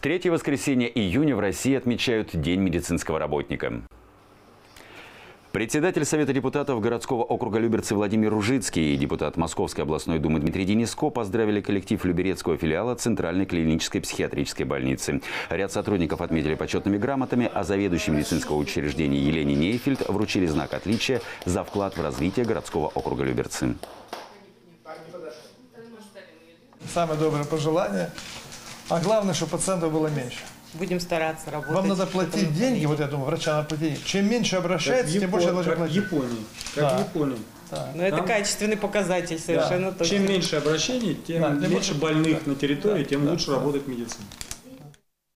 Третье воскресенье июня в России отмечают День медицинского работника. Председатель Совета депутатов городского округа Люберцы Владимир Ружицкий и депутат Московской областной думы Дмитрий Дениско поздравили коллектив Люберецкого филиала Центральной клинической психиатрической больницы. Ряд сотрудников отметили почетными грамотами, а заведующей медицинского учреждения Елене Нейфельд вручили знак отличия за вклад в развитие городского округа Люберцы. Самое доброе пожелание. А главное, чтобы пациентов было меньше. Будем стараться работать. Вам надо платить деньги, вот я думаю, врачам надо платить. Чем меньше обращается, тем больше должны платить. Как в Японии. Как в Японии. Да. Но это качественный показатель совершенно точно. Чем меньше обращений, тем меньше больных на территории, тем лучше работает медицина.